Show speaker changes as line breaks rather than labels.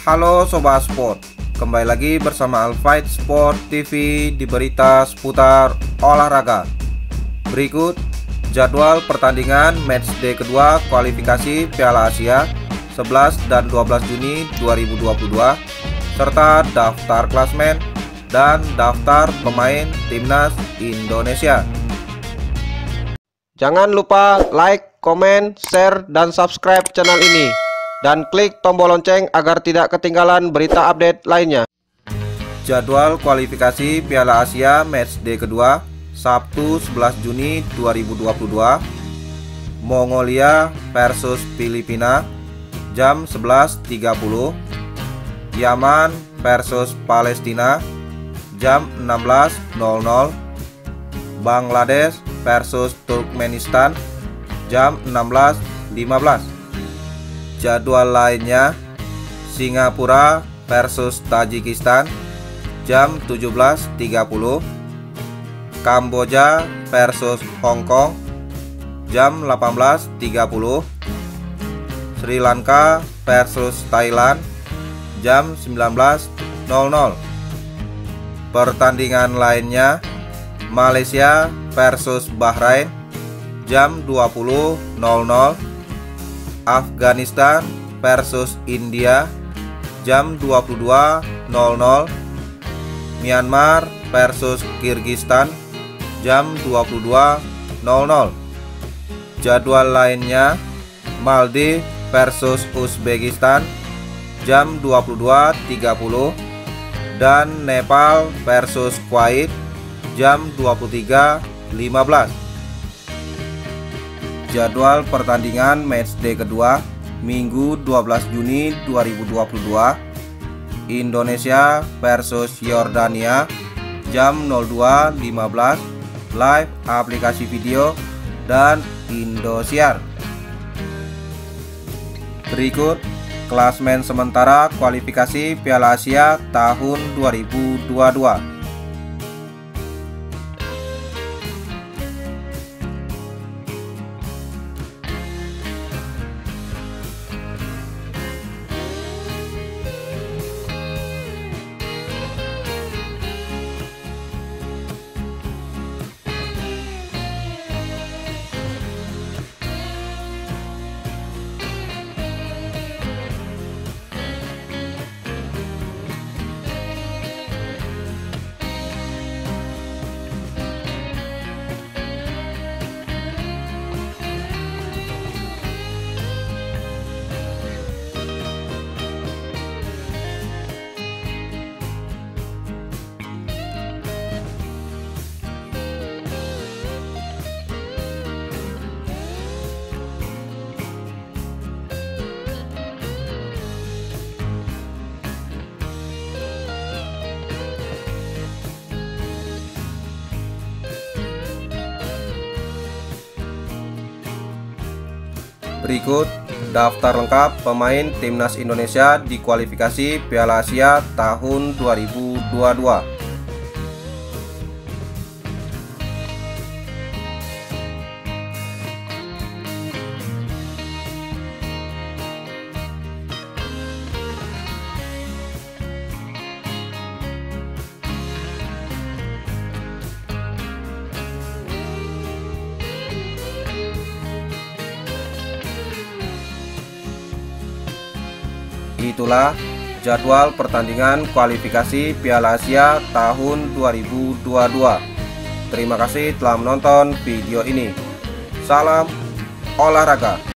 Halo Sobat Sport, kembali lagi bersama Alfight Sport TV di berita seputar olahraga. Berikut jadwal pertandingan matchday kedua kualifikasi Piala Asia 11 dan 12 Juni 2022 serta daftar klasmen dan daftar pemain timnas Indonesia. Jangan lupa like, komen, share, dan subscribe channel ini. Dan klik tombol lonceng agar tidak ketinggalan berita update lainnya. Jadwal kualifikasi Piala Asia matchday kedua Sabtu 11 Juni 2022, Mongolia versus Filipina jam 11.30, Yaman versus Palestina jam 16.00, Bangladesh versus Turkmenistan jam 16.15. Jadwal lainnya, Singapura versus Tajikistan jam 17.30, Kamboja versus Hong Kong jam 18.30, Sri Lanka versus Thailand jam 19.00. Pertandingan lainnya, Malaysia versus Bahrain jam 20.00, Afghanistan versus India jam 22.00, Myanmar versus Kyrgyzstan jam 22.00. Jadwal lainnya, Maldives versus Uzbekistan jam 22.30 dan Nepal versus Kuwait jam 23.15. Jadwal pertandingan matchday kedua Minggu 12 Juni 2022, Indonesia versus Yordania jam 02.15, live aplikasi video dan Indosiar. Berikut klasmen sementara kualifikasi Piala Asia tahun 2022. Berikut daftar lengkap pemain timnas Indonesia di kualifikasi Piala Asia tahun 2022. Itulah jadwal pertandingan kualifikasi Piala Asia tahun 2022. Terima kasih telah menonton video ini. Salam olahraga.